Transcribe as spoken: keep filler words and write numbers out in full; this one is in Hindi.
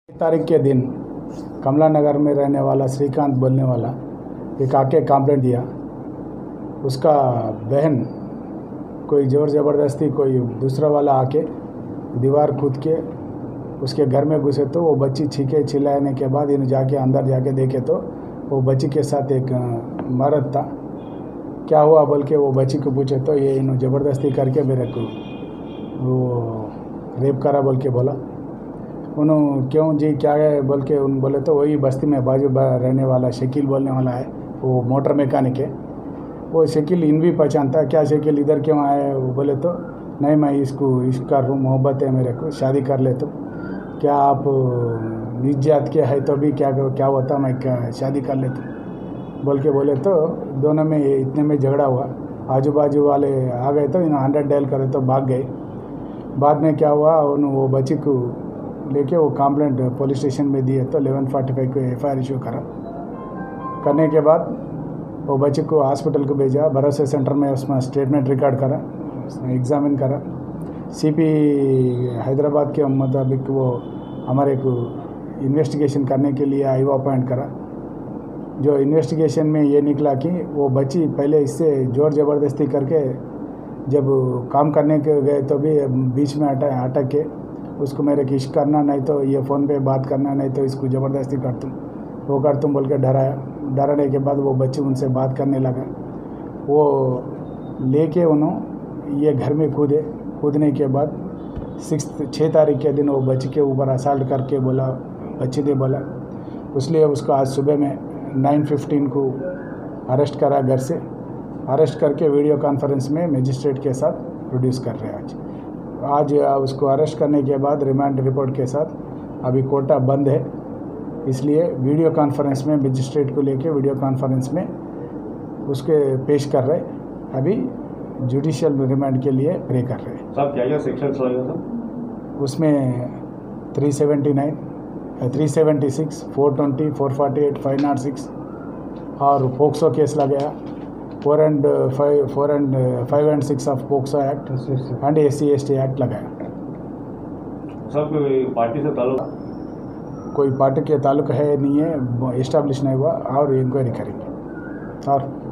तारीख के दिन कमला नगर में रहने वाला श्रीकांत बोलने वाला एक आके कंप्लेंट दिया। उसका बहन कोई ज़ोर ज़बरदस्ती कोई दूसरा वाला आके दीवार कूद के उसके घर में घुसे तो वो बच्ची छीके चिल्लाने के बाद इन जाके अंदर जाके देखे तो वो बच्ची के साथ एक मर्द था। क्या हुआ बोल के वो बच्ची को पूछे तो ये इन ज़बरदस्ती करके मेरे को वो रेप करा बोल के बोला। उन्होंने क्यों जी क्या है बोल के उन बोले तो वही बस्ती में बाजू रहने वाला शकील बोलने वाला है, वो मोटर मैकेनिक है। वो शकील इन भी पहचानता, क्या शकील इधर क्यों आए? वो बोले तो नहीं मैं इसको इसका रूम मोहब्बत है मेरे को, शादी कर ले तो क्या आप निज जात के है तो भी क्या क्या होता मैं क्या शादी कर लेता बोल के बोले तो दोनों में इतने में झगड़ा हुआ। आजू बाजू वाले आ गए तो इन्होंने हंड्रेड डायल करे तो भाग गए। बाद में क्या हुआ उन्होंने वो बच्ची को लेके वो कंप्लेंट पुलिस स्टेशन में दिए तो इलेवन फोर्टी फाइव को एफ आई आर इशू करा। करने के बाद वो बच्चे को हॉस्पिटल को भेजा, भरोसे सेंटर में उसमें स्टेटमेंट रिकॉर्ड करा, उसमें एग्जामिन करा। सीपी हैदराबाद के मुताबिक वो हमारे को इन्वेस्टिगेशन करने के लिए आई वो अपॉइंट करा। जो इन्वेस्टिगेशन में ये निकला कि वो बच्ची पहले इससे जोर ज़बरदस्ती करके जब काम करने के गए तो भी बीच में अटक अटक के उसको मेरे को इश्क करना नहीं तो ये फ़ोन पे बात करना नहीं तो इसको ज़बरदस्ती कर तुम वो कर तुम बोल के डराया। डराने के बाद वो बच्चे उनसे बात करने लगा। वो लेके उन्होंने ये घर में कूदे। कूदने के बाद सिक्स छः तारीख के दिन वो बच्चे के ऊपर असल्ट करके बोला, बच्चे ने बोला, इसलिए उसको आज सुबह में नाइन फिफ्टीन को अरेस्ट करा। घर से अरेस्ट करके वीडियो कॉन्फ्रेंस में मजिस्ट्रेट के साथ प्रोड्यूस कर रहे हैं। आज आज उसको अरेस्ट करने के बाद रिमांड रिपोर्ट के साथ अभी कोर्टा बंद है, इसलिए वीडियो कॉन्फ्रेंस में मजिस्ट्रेट को लेके वीडियो कॉन्फ्रेंस में उसके पेश कर रहे। अभी जुडिशियल रिमांड के लिए प्रे कर रहे हैं। साहब क्या क्या सेक्शन लगेगा सर? उसमें three seventy nine three seventy six four twenty four forty eight five nought six और पोक्सो केस लगाया। Four and five four and five and six of POCSO act and S C S T act लगाया। सब कोई पार्टी से ताल्लुक कोई पार्टी के ताल्लुक है नहीं है, इस्टेब्लिश नहीं हुआ और इंक्वायरी करेंगे। और